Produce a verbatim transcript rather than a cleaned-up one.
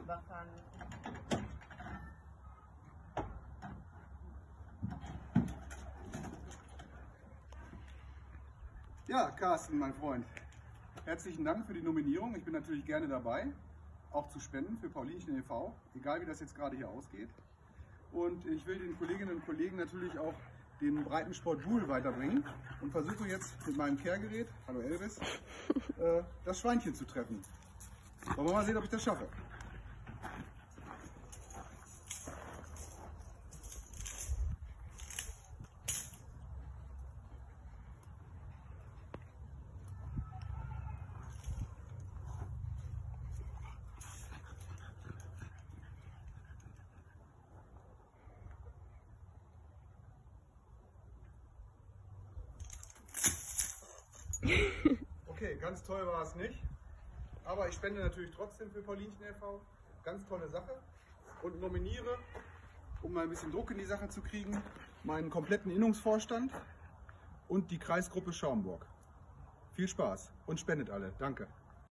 Waffern. Ja, Carsten, mein Freund, herzlichen Dank für die Nominierung. Ich bin natürlich gerne dabei, auch zu spenden für Paulinchen e V, egal wie das jetzt gerade hier ausgeht. Und ich will den Kolleginnen und Kollegen natürlich auch den Breitensport Buhl weiterbringen und versuche jetzt mit meinem Kehrgerät, hallo Elvis, äh, das Schweinchen zu treffen. Wollen wir mal sehen, ob ich das schaffe. Okay, ganz toll war es nicht, aber ich spende natürlich trotzdem für Paulinchen e V. Ganz tolle Sache und nominiere, um mal ein bisschen Druck in die Sache zu kriegen, meinen kompletten Innungsvorstand und die Kreisgruppe Schaumburg. Viel Spaß und spendet alle. Danke.